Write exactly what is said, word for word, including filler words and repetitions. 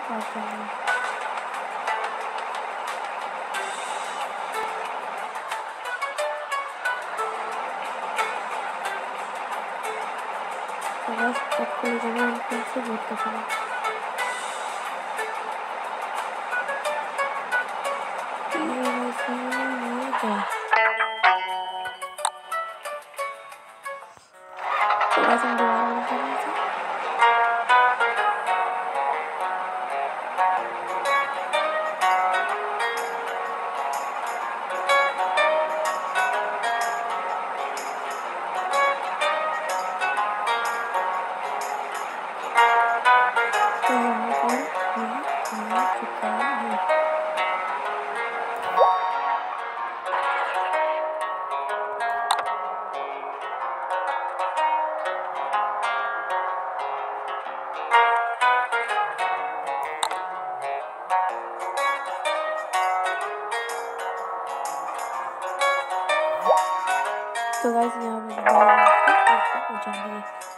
पास जाऊंगा। तो बस आपको ले जाना उनको से बहुत पसंद है। ये क्या थोड़ा सा दोबारा मिल जाएगा। तो यहाँ पर ये आ चुका है। तो गाइस यहाँ पे पहुंचा दिए।